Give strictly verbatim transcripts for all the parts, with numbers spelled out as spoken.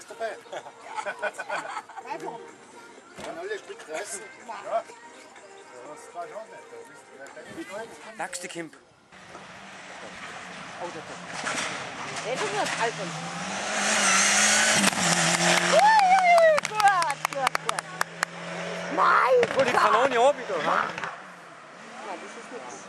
alles dabei. Kann alle ein Stück reißen. Ja. Das war schon nicht. Nächste Kimp. Oh, das ist. Der ist nicht alt. Ui, gut, gut, gut. Nein! Voll die Kanone auch wieder. Nein, das ist nichts.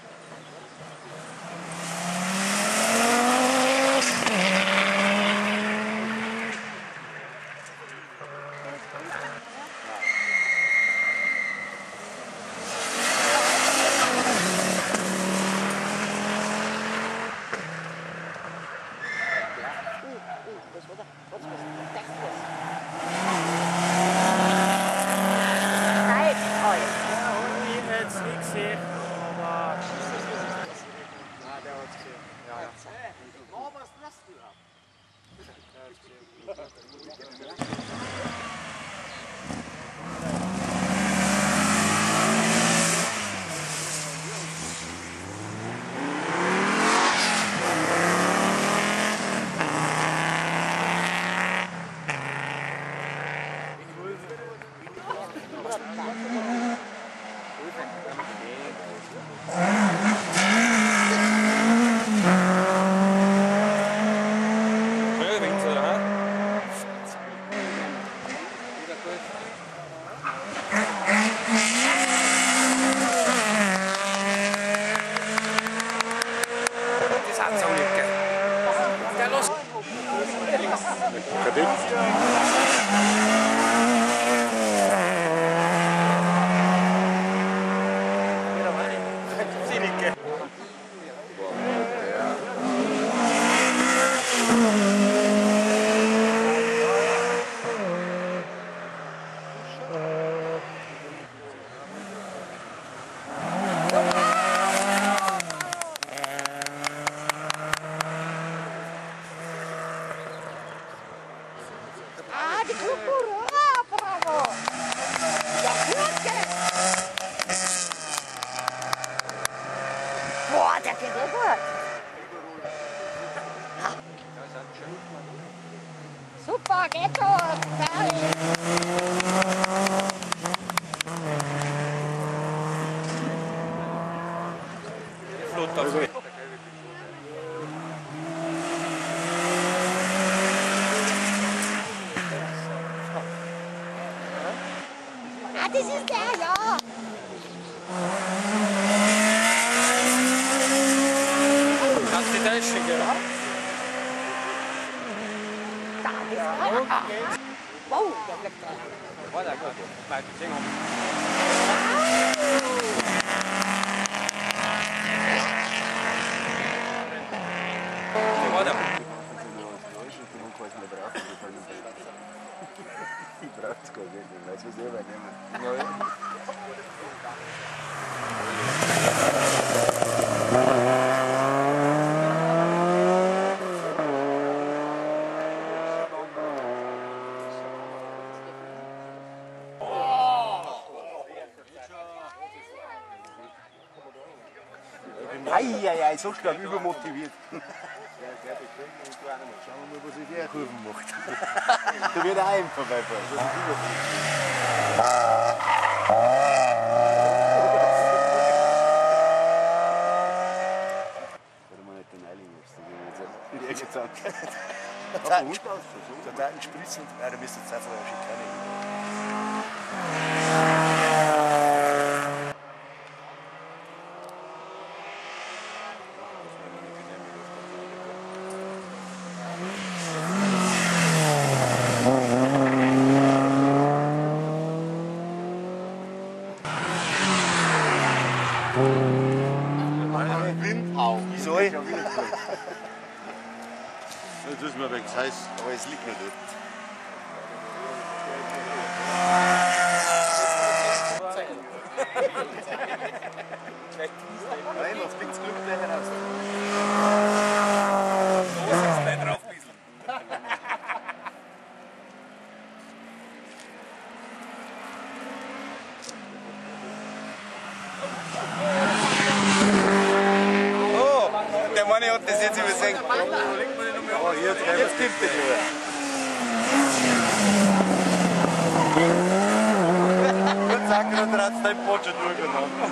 Super, geht los! Fertig! Ah, das ist der, ja! Kannst du die Täschchen gehen? Wow, der bleibt dran. War der gut? Nein, die sehen wir. War der? Ich brauche es gar nicht, ich weiß, was ich übernehme. Eieiei, so stark übermotiviert. Schauen wir mal, was ich der Kurven macht. Da wird er heim vorbeifahren. Warte mal nicht den Eiling machst, dann will ich jetzt sagen. Der Daten spritzen, ja, da müsst jetzt einfach eine Schikane hin. Wieso? Jetzt ist mir wegen heiß, aber es liegt nicht dort. Nein, was bringt das Glück gleich heraus? So ist es gleich drauf bisschen. Oh, der Mann hat das jetzt übersehen. Oh, jetzt, jetzt gibt es schon. Gut sagen, oder hat es dein Boot schon durchgenommen?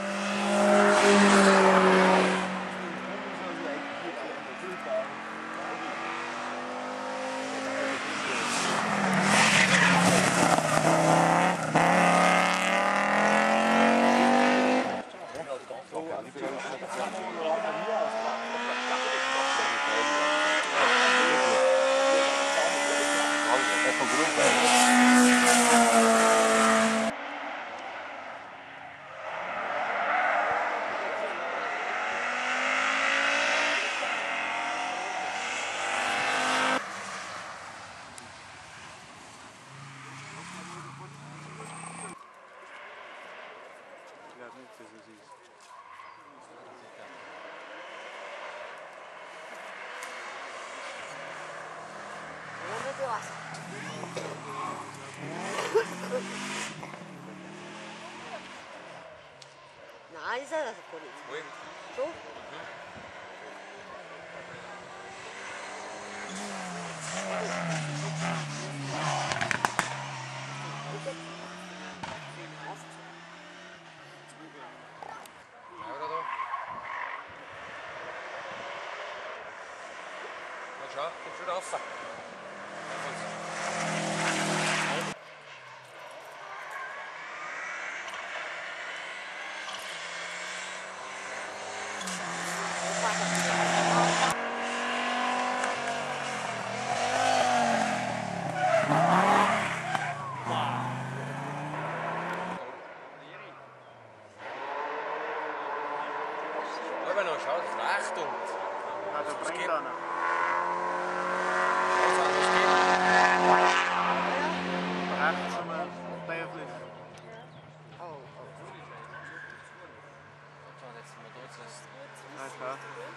Nein, ist das nicht. Oui. So? Ahora dos. Na schau, komm schon rauf. Aber noch, schau, das reicht und. Ah, da bringt einer. Rechts schon mal deutlich. Oh, oh. Alles klar.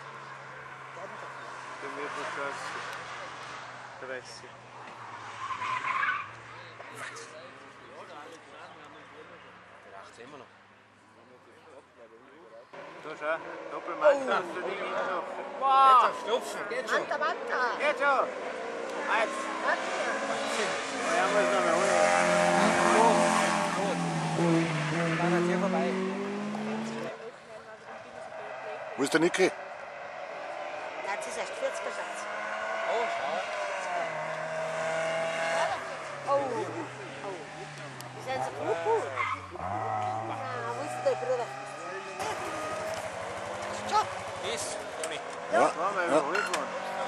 Dann wird das das dreißig. Der reicht immer noch. Da schau, Doppelmeister für die Wiener. Wow! Jetzt auf Stupfen, geht schon. Manta, Manta! Geht schon! Eins! Ja, muss noch mal holen. Dann hat hier vorbei. Wo ist der Niki? Nein, das ist erst vierzig Satz. Oh, schau. Oh, oh. Wir sind so gut. Na, wo ist der Bruder? Stopp! Ist, Toni. Ja. Machen wir Ja. überholt worden.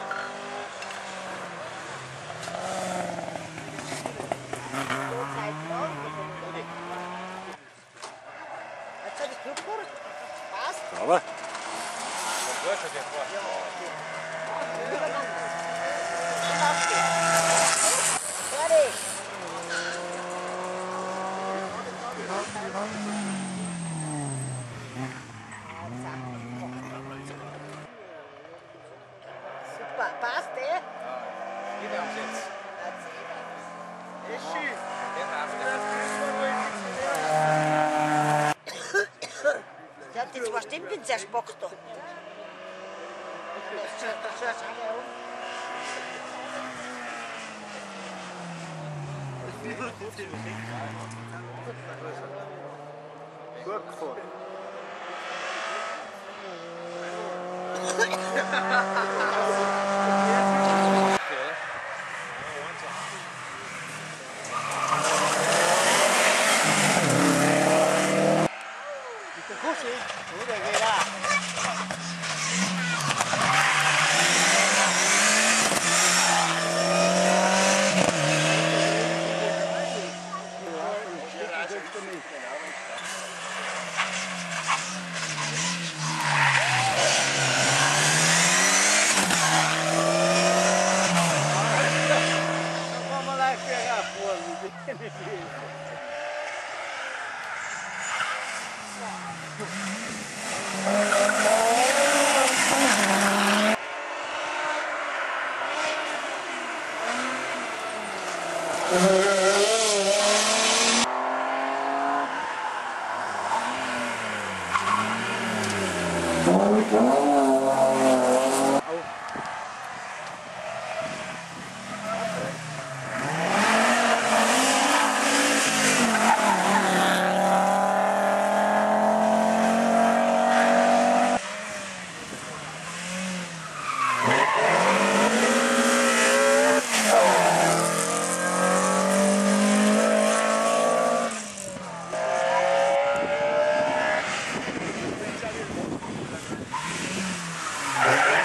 Zeit lang. Jetzt hat das Glück gemacht. Passt. Aber Komm durch, schon dir vor. Fertig. Super, passt, eh? Wieder am Sitz. Ist schön. Der darf nicht. Der hat die zwei Stimmen zerspockt. Da. Gut gefahren. Oder geht er?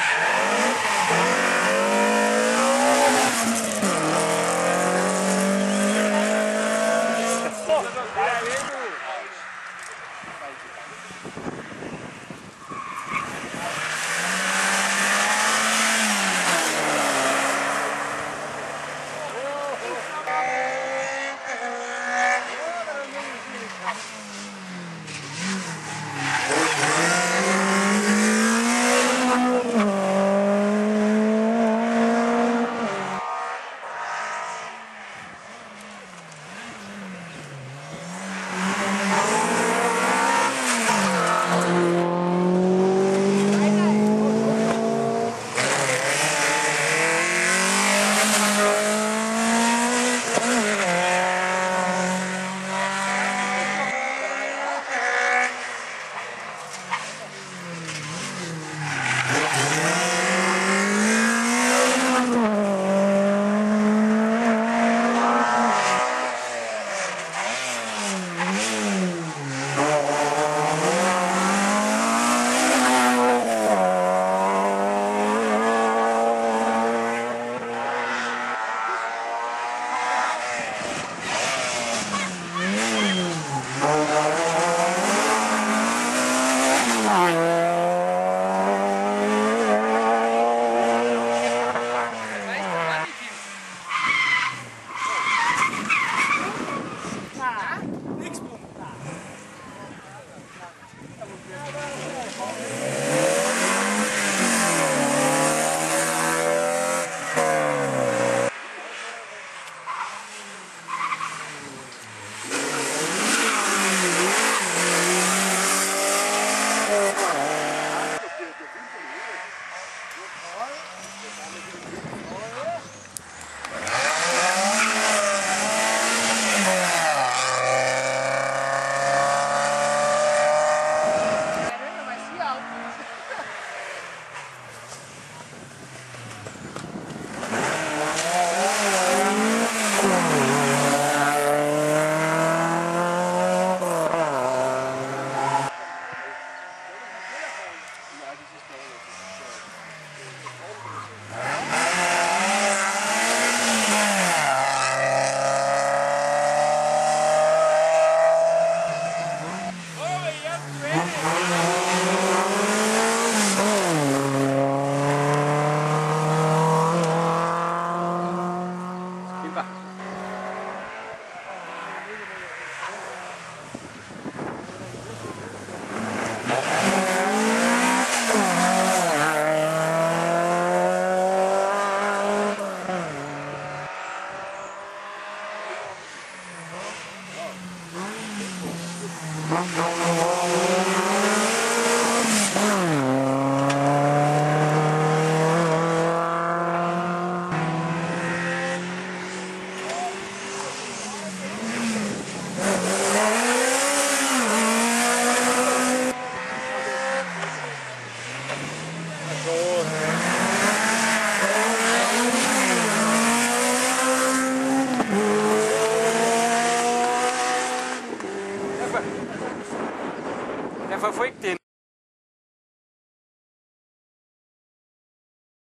Der verfolgt den.